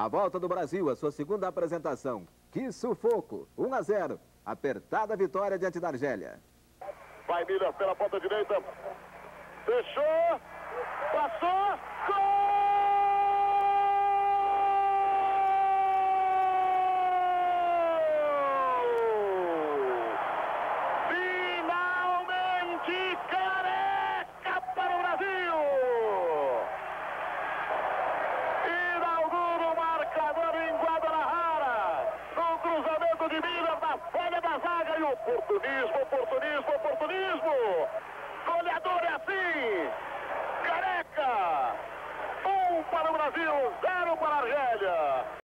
A volta do Brasil, a sua segunda apresentação. Que sufoco! 1-0. Apertada vitória diante da Argélia. Vai Miller pela ponta direita. Fechou. Passou. Gol! Finalmente Careca para o Brasil! Inaugura o marcador em Guadalajara. No cruzamento de Miller na folha da zaga. E oportunismo. Goleador é assim. Careca. 1 para o Brasil, 0 para a Argélia.